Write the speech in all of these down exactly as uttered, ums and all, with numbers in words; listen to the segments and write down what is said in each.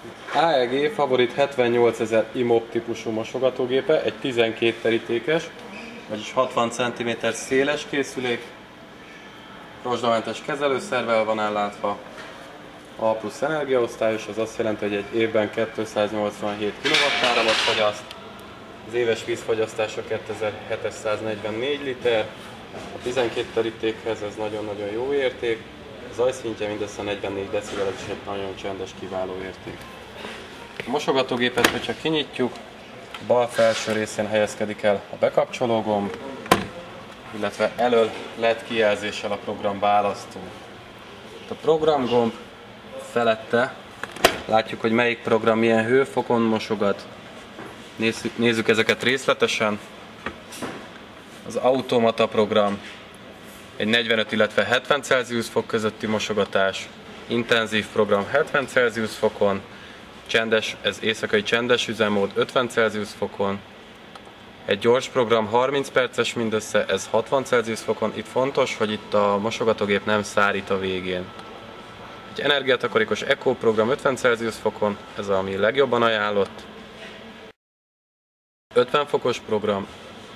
á e gé Favorit hetvennyolcezer IMOP típusú mosogatógépe, egy tizenkét terítékes, vagyis hatvan centiméter széles készülék, rozsdamentes kezelőszervvel van ellátva, A plusz energiaosztályos, az azt jelenti, hogy egy évben kétszáznyolcvanhét kilovattáramot fogyaszt, az éves vízfogyasztása kétezer-hétszáznegyvennégy liter, a tizenkét terítékhez ez nagyon-nagyon jó érték, a zajszintje mindössze negyvennégy decibel, ez is egy nagyon csendes, kiváló érték. A mosogatógépet, hogyha kinyitjuk, a bal felső részén helyezkedik el a bekapcsoló gomb, illetve elől el é dé kijelzéssel a program választó. A programgomb felette látjuk, hogy melyik program milyen hőfokon mosogat. Nézzük, nézzük ezeket részletesen. Az automata program egy negyvenöt, illetve hetven Celsius fok közötti mosogatás, intenzív program hetven Celsius fokon, csendes, ez éjszakai csendes üzemmód ötven Celsius fokon, egy gyors program harminc perces mindössze, ez hatvan Celsius fokon. Itt fontos, hogy itt a mosogatógép nem szárít a végén. Egy energiatakarékos Eco program ötven Celsius fokon, ez ami legjobban ajánlott. ötven fokos program.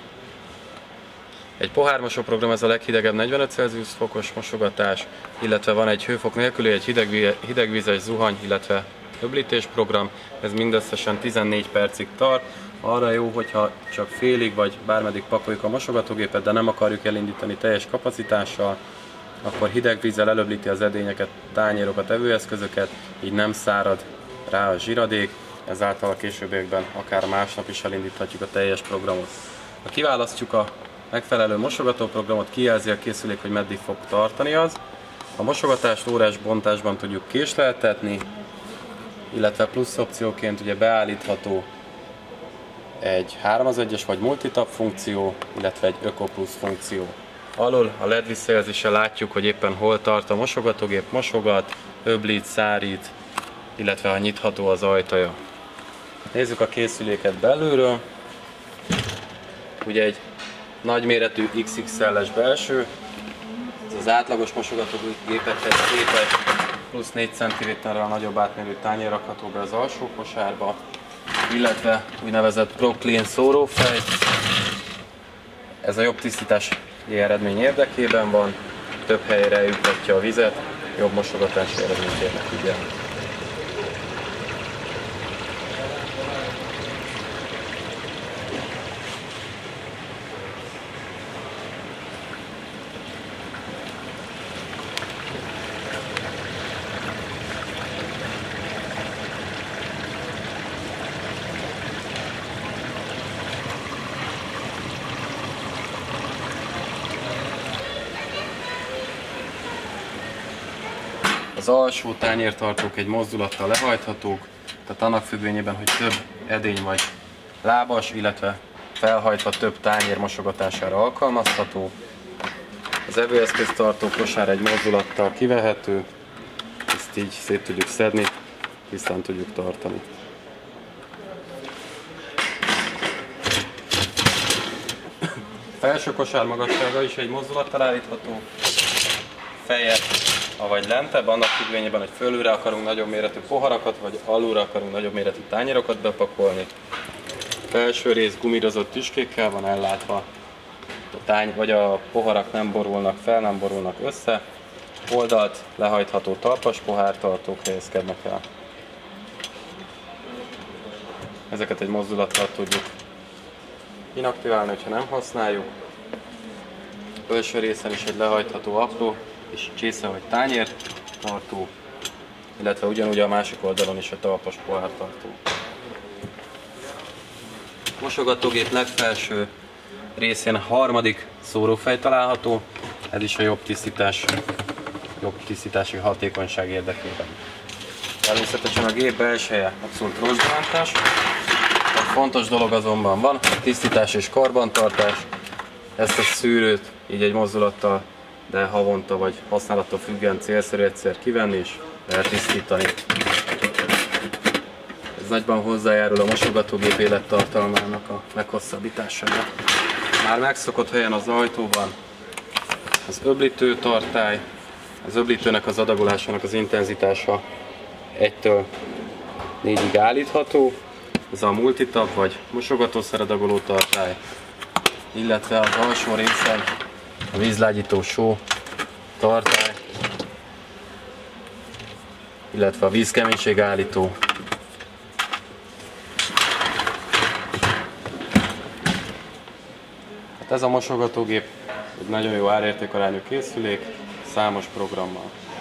Egy pohármosó program, ez a leghidegebb negyvenöt Celsius fokos mosogatás, illetve van egy hőfok nélküli, egy hidegvíz, hidegvízes zuhany, illetve öblítés program, ez mindösszesen tizennégy percig tart. Arra jó, hogyha csak félig vagy bármeddig pakoljuk a mosogatógépet, de nem akarjuk elindítani teljes kapacitással, akkor hideg vízzel elöblíti az edényeket, tányérokat, evőeszközöket, így nem szárad rá a zsiradék, ezáltal a későbbiekben akár másnap is elindíthatjuk a teljes programot. Ha kiválasztjuk a megfelelő mosogatóprogramot, kijelzi a készülék, hogy meddig fog tartani az. A mosogatást órás bontásban tudjuk késleltetni, illetve plusz opcióként ugye beállítható egy három az egyes vagy multitap funkció, illetve egy Öko Plus funkció. Alul a el é dé visszajelzéssel látjuk, hogy éppen hol tart a mosogatógép, mosogat, öblít, szárít, illetve ha nyitható az ajtaja. Nézzük a készüléket belülről. Ugye egy nagyméretű iksz iksz el-es belső, ez az átlagos mosogatógépekhez képest plusz négy centiméterrel nagyobb átmérő tányér rakható be az alsó kosárba, illetve úgynevezett ProClean szórófej. Ez a jobb tisztítási eredmény érdekében van, több helyre eljuttatja a vizet, jobb mosogatási eredményt érnek ugye. Az alsó tányértartók egy mozdulattal lehajthatók, tehát annak függvényében, hogy több edény vagy lábas, illetve felhajtva több tányér mosogatására alkalmazható. Az evőeszköztartó kosár egy mozdulattal kivehető, ezt így szét tudjuk szedni, tisztán tudjuk tartani. A felső kosár magassága is egy mozdulattal állítható, feje avagy lentebb, annak függvényében, hogy fölülre akarunk nagyobb méretű poharakat, vagy alulra akarunk nagyobb méretű tányérokat bepakolni. A felső rész gumírozott tüskékkel van ellátva, a tány, vagy a poharak nem borulnak fel, nem borulnak össze. Oldalt lehajtható talpas pohártartók helyezkednek el. Ezeket egy mozdulattal tudjuk inaktiválni, hogyha nem használjuk. A felső részen is egy lehajtható apró és csésze vagy tányér tartó, illetve ugyanúgy a másik oldalon is a talpas pohártartó. A mosogatógép legfelső részén a harmadik szórófej található, ez is a jobb tisztítás, jobb tisztítási hatékonyság érdekében. Természetesen a gép belseje abszolút rozsdamentes. A fontos dolog azonban van, a tisztítás és karbantartás. Ezt a szűrőt így egy mozdulattal, de havonta vagy használattól függően célszerű egyszer kivenni és eltisztítani. Ez nagyban hozzájárul a mosogatógép élettartalmának a meghosszabbítására. Már megszokott helyen az ajtóban az öblítő tartály, az öblítőnek az adagolásának az intenzitása egytől négyig állítható. Ez a multitab vagy mosogatószeradagoló tartály, illetve az alsó részen a vízlágyító só tartály, illetve a vízkeménység állító. Hát ez a mosogatógép egy nagyon jó árértékarányú készülék, számos programmal.